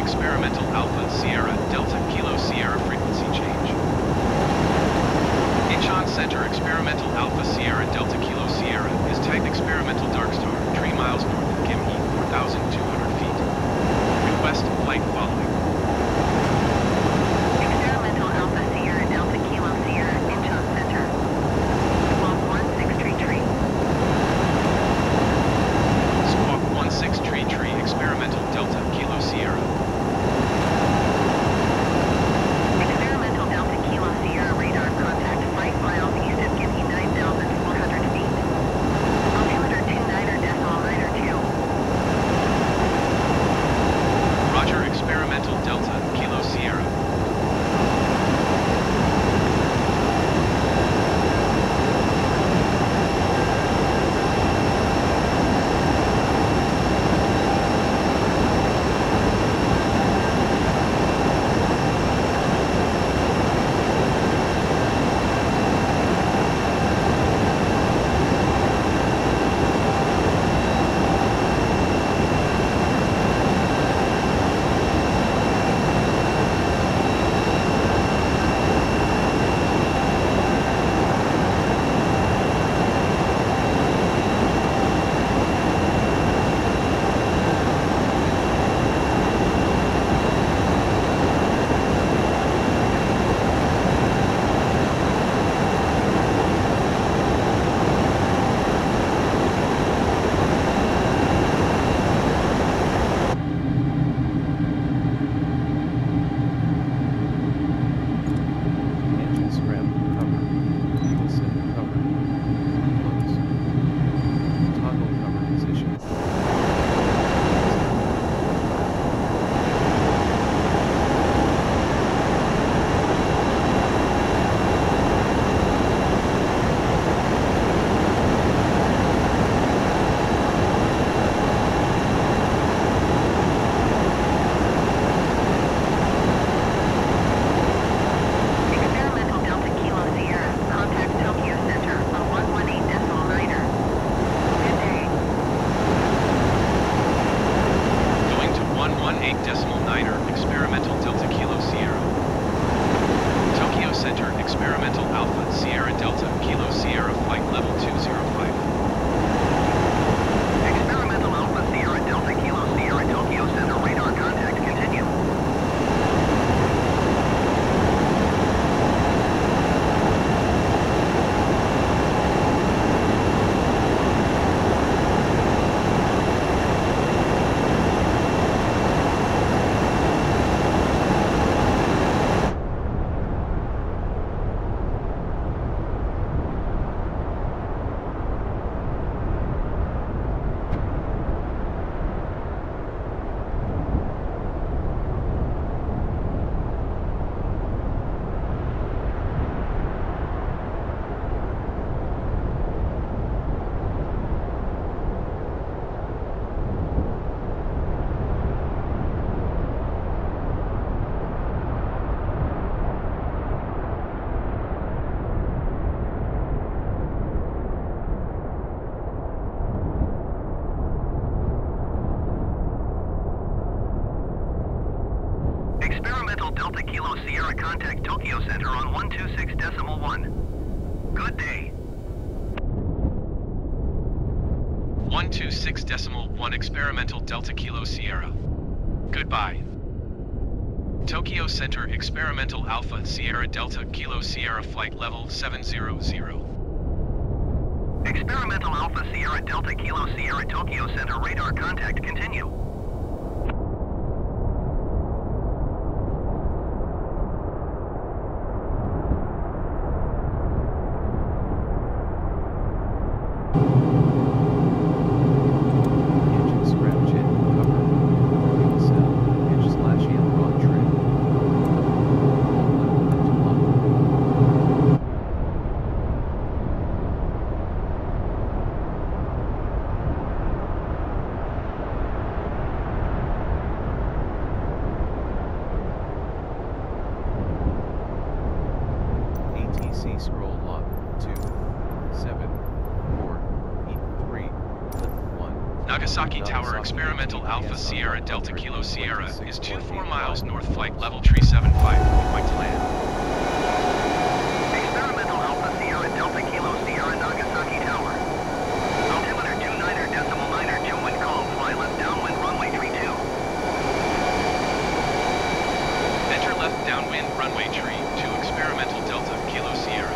experimental Alpha Sierra Delta Kilo Sierra frequency change. Incheon Center experimental Alpha Sierra Delta Kilo Sierra is type experimental Darkstar, 3 miles north of Gimhae, 4,200 feet. Request flight following. Experimental Alpha Sierra Delta Kilo Sierra Incheon Center. Squawk 1633. Squawk 1633 experimental Delta Kilo Sierra. Experimental Delta Kilo Sierra radar contact 5 miles east of Gimhae, 9,400 feet. Altimeter 29.902. Roger experimental Delta Kilo Sierra. Experimental Delta Kilo Sierra, contact Tokyo Center on 118.9er. Good day. Going to 118.9er experimental Delta Kilo Sierra. Tokyo Center experimental Alpha Sierra Delta Kilo Sierra flight level 205. Experimental Alpha Sierra Delta Kilo Sierra Tokyo Center radar contact continue. Experimental Delta Kilo Sierra contact Tokyo Center on 126.1. Good day. 126.1 experimental Delta Kilo Sierra. Goodbye. Tokyo Center experimental Alpha Sierra Delta Kilo Sierra flight level 700. Experimental Alpha Sierra Delta Kilo Sierra Tokyo Center radar contact continue. Engine scrap jet cover. Fuel cell. Engine slash aileron trim. Left to lock. ATC scroll lock 2, 7, 4, 3, 1. Nagasaki Tower Experimental Alpha Sierra Delta Kilo Sierra is 24 miles north flight level 375, point to land. Experimental Alpha Sierra Delta Kilo Sierra Nagasaki Tower. Altimeter 29.9er 2 wind calm, fly left downwind runway 32. Enter left downwind runway tree to Experimental Delta Kilo Sierra.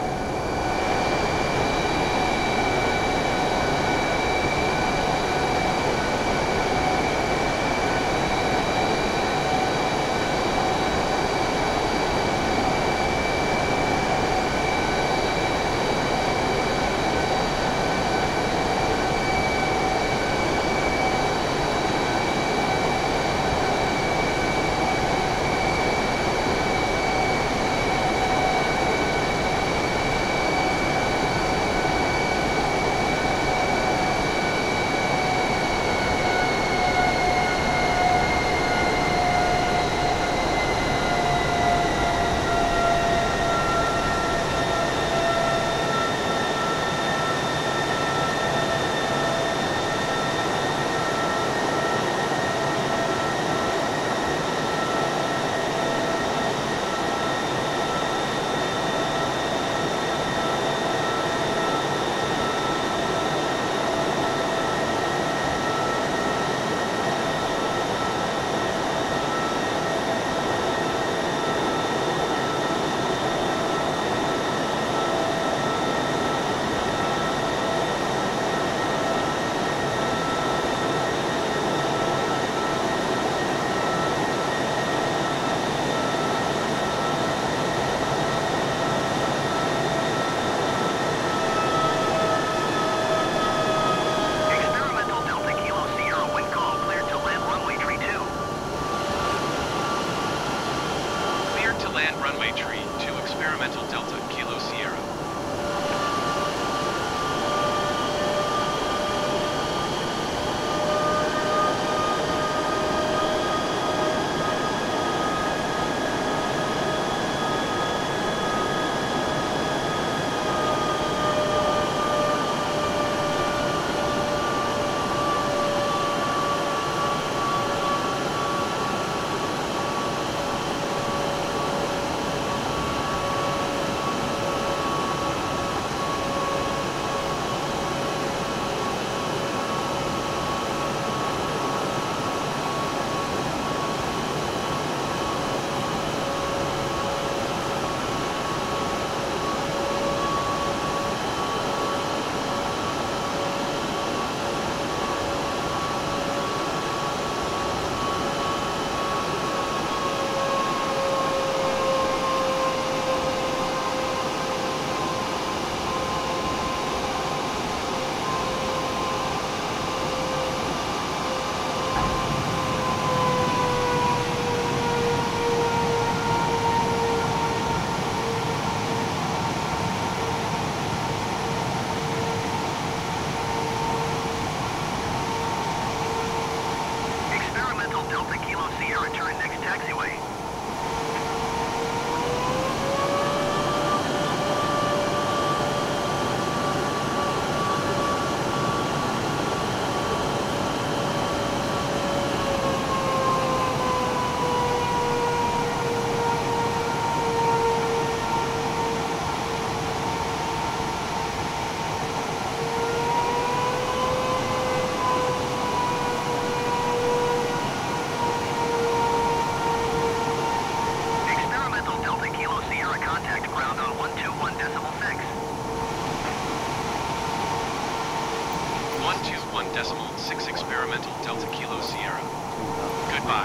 Experimental Delta Kilo Sierra. Goodbye.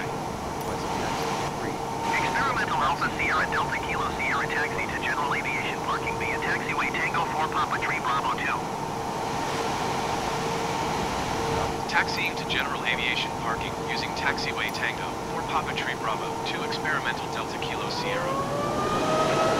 Experimental Alpha Sierra Delta Kilo Sierra taxi to General Aviation Parking via Taxiway Tango 4 Papa Tree Bravo 2. Taxiing to General Aviation Parking using Taxiway Tango 4 Papa Tree Bravo 2 Experimental Delta Kilo Sierra.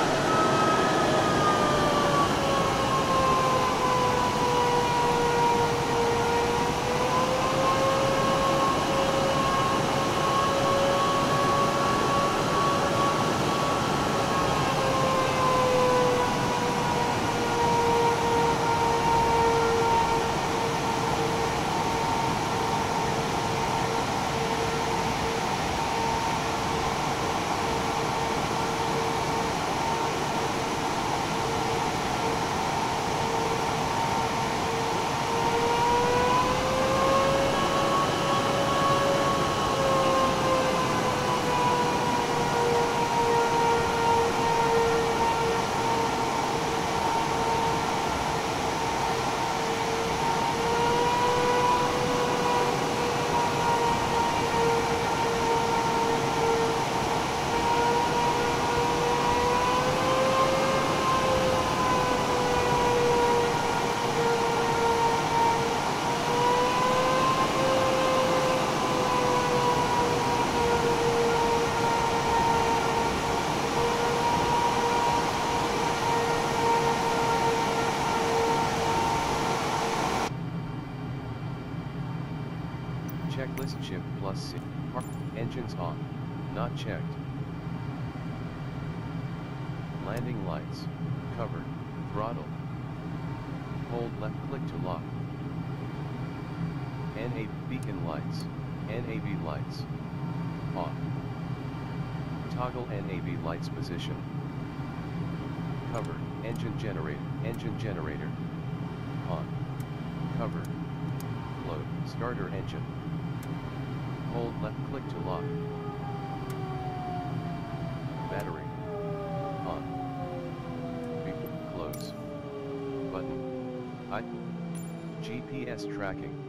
Catalyst chip plus C. Park. Engines on. Not checked. Landing lights. Covered. Throttle. Hold left click to lock. NAV beacon lights. NAV lights. Off. Toggle NAV lights position. Covered. Engine generator. Engine generator. On. Covered. Load. Starter engine. Hold left click to lock. Battery. On. Close. Button. I. GPS tracking.